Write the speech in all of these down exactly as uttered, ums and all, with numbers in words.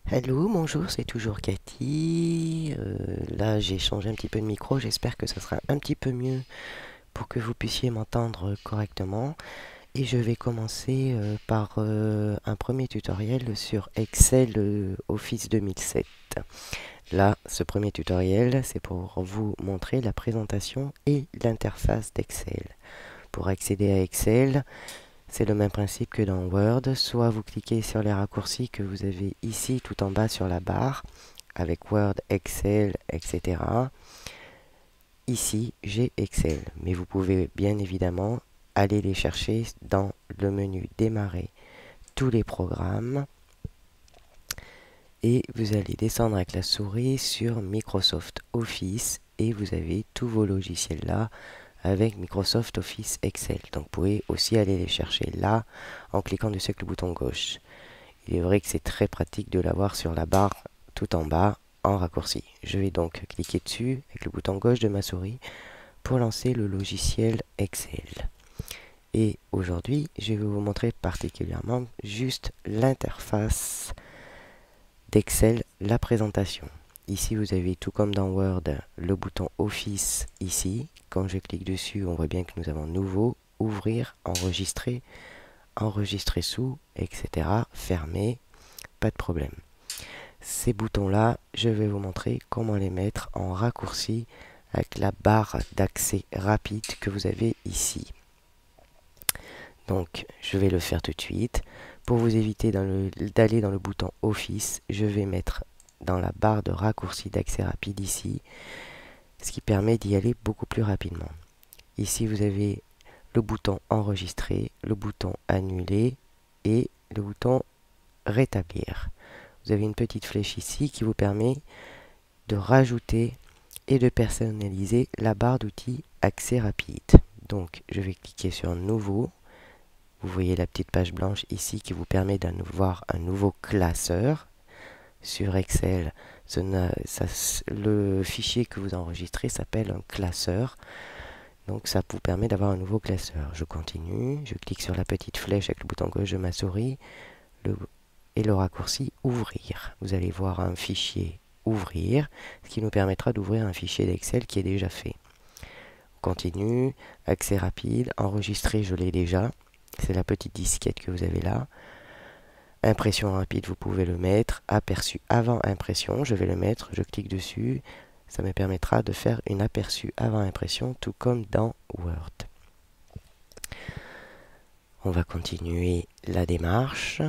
Hello, bonjour, c'est toujours Cathy. Euh, là, j'ai changé un petit peu de micro. J'espère que ça sera un petit peu mieux pour que vous puissiez m'entendre correctement. Et je vais commencer euh, par euh, un premier tutoriel sur Excel euh, Office deux mille sept. Là, ce premier tutoriel, c'est pour vous montrer la présentation et l'interface d'Excel. Pour accéder à Excel, c'est le même principe que dans Word, soit vous cliquez sur les raccourcis que vous avez ici tout en bas sur la barre, avec Word, Excel, et cetera. Ici, j'ai Excel, mais vous pouvez bien évidemment aller les chercher dans le menu Démarrer tous les programmes et vous allez descendre avec la souris sur Microsoft Office et vous avez tous vos logiciels là avec Microsoft Office Excel. Donc vous pouvez aussi aller les chercher là en cliquant dessus avec le bouton gauche. Il est vrai que c'est très pratique de l'avoir sur la barre tout en bas en raccourci. Je vais donc cliquer dessus avec le bouton gauche de ma souris pour lancer le logiciel Excel. Et aujourd'hui, je vais vous montrer particulièrement juste l'interface d'Excel, la présentation. Ici, vous avez tout comme dans Word, le bouton Office ici. Quand je clique dessus, on voit bien que nous avons Nouveau, Ouvrir, Enregistrer, Enregistrer sous, et cetera. Fermer, pas de problème. Ces boutons-là, je vais vous montrer comment les mettre en raccourci avec la barre d'accès rapide que vous avez ici. Donc, je vais le faire tout de suite. Pour vous éviter d'aller dans le bouton Office, je vais mettre dans la barre de raccourci d'accès rapide ici, ce qui permet d'y aller beaucoup plus rapidement. Ici, vous avez le bouton Enregistrer, le bouton Annuler et le bouton Rétablir. Vous avez une petite flèche ici qui vous permet de rajouter et de personnaliser la barre d'outils accès rapide. Donc, je vais cliquer sur Nouveau. Vous voyez la petite page blanche ici qui vous permet de voir un nouveau classeur. Sur Excel, ce ça, le fichier que vous enregistrez s'appelle un classeur. Donc ça vous permet d'avoir un nouveau classeur. Je continue, je clique sur la petite flèche avec le bouton gauche de ma souris le, et le raccourci Ouvrir. Vous allez voir un fichier Ouvrir, ce qui nous permettra d'ouvrir un fichier d'Excel qui est déjà fait. On continue, accès rapide, enregistrer, je l'ai déjà. C'est la petite disquette que vous avez là. Impression rapide, vous pouvez le mettre. Aperçu avant impression, je vais le mettre. Je clique dessus. Ça me permettra de faire une aperçu avant impression, tout comme dans Word. On va continuer la démarche.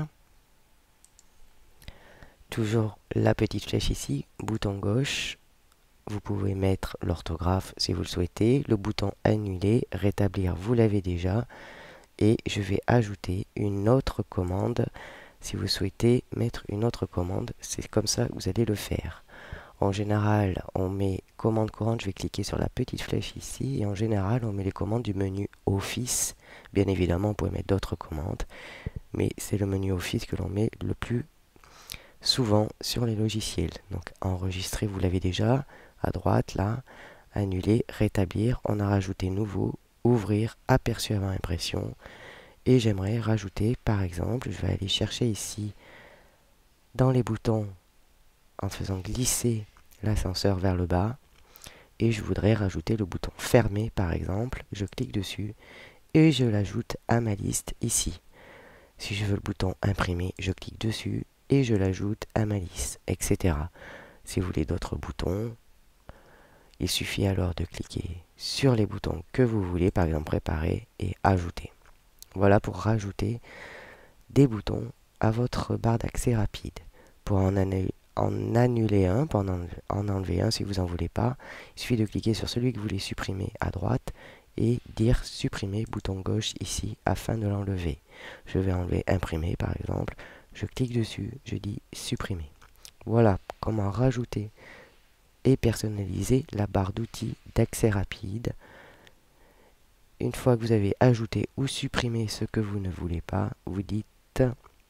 Toujours la petite flèche ici, bouton gauche. Vous pouvez mettre l'orthographe si vous le souhaitez. Le bouton annuler, rétablir, vous l'avez déjà. Et je vais ajouter une autre commande. Si vous souhaitez mettre une autre commande, c'est comme ça que vous allez le faire. En général, on met commande courante, je vais cliquer sur la petite flèche ici, et en général, on met les commandes du menu Office. Bien évidemment, on peut mettre d'autres commandes, mais c'est le menu Office que l'on met le plus souvent sur les logiciels. Donc, enregistrer, vous l'avez déjà, à droite, là, annuler, rétablir, on a rajouté nouveau, ouvrir, aperçu avant impression. Et j'aimerais rajouter, par exemple, je vais aller chercher ici, dans les boutons, en faisant glisser l'ascenseur vers le bas, et je voudrais rajouter le bouton fermer, par exemple. Je clique dessus, et je l'ajoute à ma liste ici. Si je veux le bouton imprimer, je clique dessus, et je l'ajoute à ma liste, et cetera. Si vous voulez d'autres boutons, il suffit alors de cliquer sur les boutons que vous voulez, par exemple préparer et ajouter. Voilà pour rajouter des boutons à votre barre d'accès rapide. Pour en, en annuler un, pour en, en enlever un si vous n'en voulez pas, il suffit de cliquer sur celui que vous voulez supprimer à droite et dire supprimer bouton gauche ici afin de l'enlever. Je vais enlever imprimer par exemple. Je clique dessus, je dis supprimer. Voilà comment rajouter et personnaliser la barre d'outils d'accès rapide. Une fois que vous avez ajouté ou supprimé ce que vous ne voulez pas, vous dites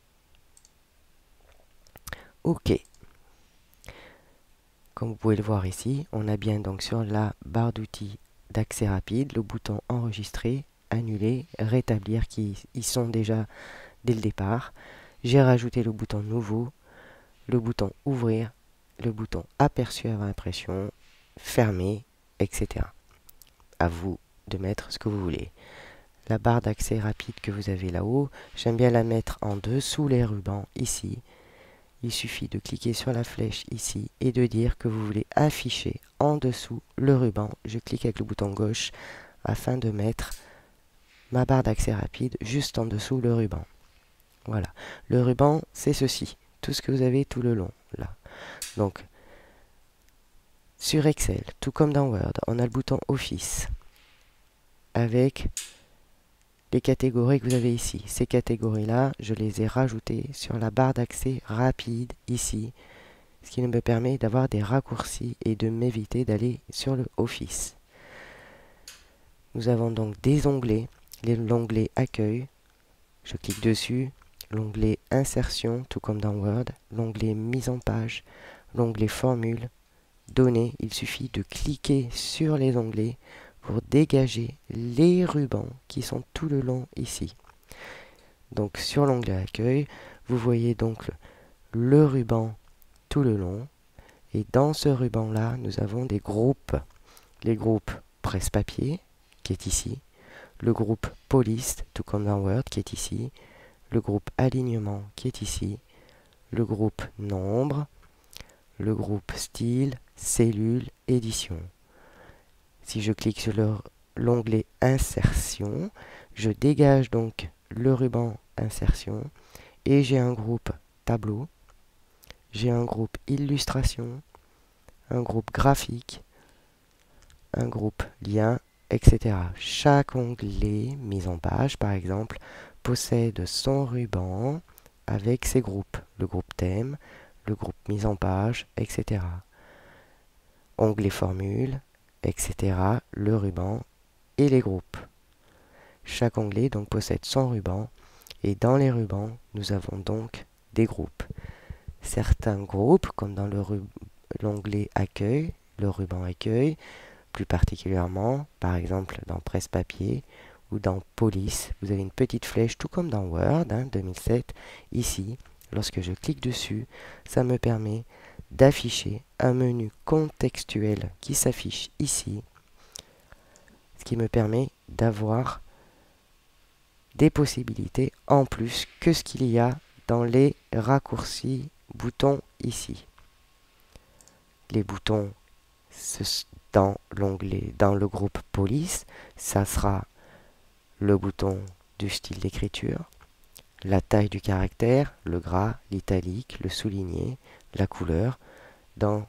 OK. Comme vous pouvez le voir ici, on a bien donc sur la barre d'outils d'accès rapide le bouton enregistrer, annuler, rétablir qui y sont déjà dès le départ. J'ai rajouté le bouton nouveau, le bouton ouvrir, le bouton aperçu avant impression, fermer, et cetera. À vous de mettre ce que vous voulez. La barre d'accès rapide que vous avez là-haut, j'aime bien la mettre en dessous les rubans ici. Il suffit de cliquer sur la flèche ici et de dire que vous voulez afficher en dessous le ruban. Je clique avec le bouton gauche afin de mettre ma barre d'accès rapide juste en dessous le ruban. Voilà. Le ruban, c'est ceci. Tout ce que vous avez tout le long, là. Donc, sur Excel, tout comme dans Word, on a le bouton Office avec les catégories que vous avez ici. Ces catégories-là, je les ai rajoutées sur la barre d'accès rapide ici, ce qui me permet d'avoir des raccourcis et de m'éviter d'aller sur le Office. Nous avons donc des onglets, l'onglet Accueil, je clique dessus, l'onglet Insertion, tout comme dans Word, l'onglet Mise en page, l'onglet Formule, Données. Il suffit de cliquer sur les onglets pour dégager les rubans qui sont tout le long ici. Donc sur l'onglet Accueil, vous voyez donc le, le ruban tout le long. Et dans ce ruban-là, nous avons des groupes. Les groupes presse-papier, qui est ici. Le groupe police, tout comme dans Word, qui est ici. Le groupe alignement, qui est ici. Le groupe nombre. Le groupe style, cellule, édition. Si je clique sur l'onglet insertion, je dégage donc le ruban insertion et j'ai un groupe tableau, j'ai un groupe illustration, un groupe graphique, un groupe lien, et cetera. Chaque onglet mise en page, par exemple, possède son ruban avec ses groupes. Le groupe thème, le groupe mise en page, et cetera. Onglet formule, et cetera. Le ruban et les groupes. Chaque onglet donc possède son ruban et dans les rubans, nous avons donc des groupes. Certains groupes, comme dans l'onglet Accueil, le ruban Accueil, plus particulièrement, par exemple dans Presse-Papier ou dans Police, vous avez une petite flèche, tout comme dans Word, hein, deux mille sept, ici. Lorsque je clique dessus, ça me permet d'afficher un menu contextuel qui s'affiche ici, ce qui me permet d'avoir des possibilités en plus que ce qu'il y a dans les raccourcis boutons ici. Les boutons dans l'onglet, dans le groupe police, ça sera le bouton du style d'écriture, la taille du caractère, le gras, l'italique, le souligné, la couleur. Dans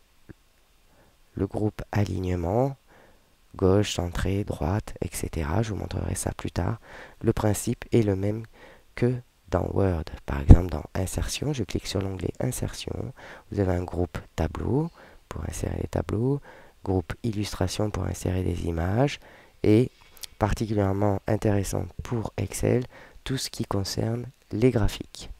le groupe alignement, gauche, centré, droite, et cetera. Je vous montrerai ça plus tard. Le principe est le même que dans Word. Par exemple, dans Insertion, je clique sur l'onglet Insertion. Vous avez un groupe tableau pour insérer les tableaux, groupe illustration pour insérer des images et particulièrement intéressant pour Excel, tout ce qui concerne les graphiques.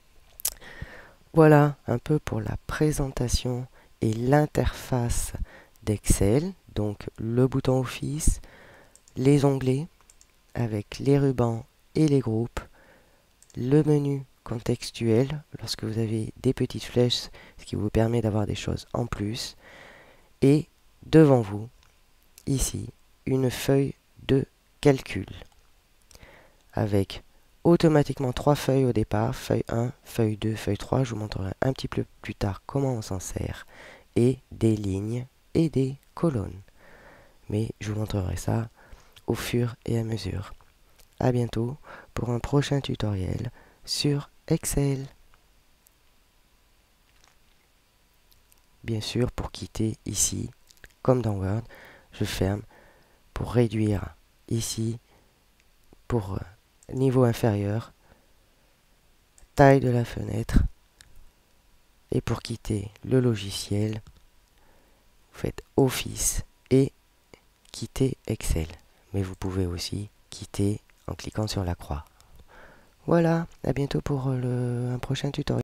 Voilà un peu pour la présentation et l'interface d'Excel. Donc le bouton Office, les onglets avec les rubans et les groupes, le menu contextuel lorsque vous avez des petites flèches, ce qui vous permet d'avoir des choses en plus, et devant vous, ici, une feuille de calcul avec automatiquement trois feuilles au départ, feuille un, feuille deux, feuille trois, je vous montrerai un petit peu plus tard comment on s'en sert, et des lignes et des colonnes. Mais je vous montrerai ça au fur et à mesure. À bientôt pour un prochain tutoriel sur Excel. Bien sûr, pour quitter ici, comme dans Word, je ferme pour réduire ici, pour euh, niveau inférieur, taille de la fenêtre, et pour quitter le logiciel, vous faites Office et quitter Excel. Mais vous pouvez aussi quitter en cliquant sur la croix. Voilà, à bientôt pour le, un prochain tutoriel.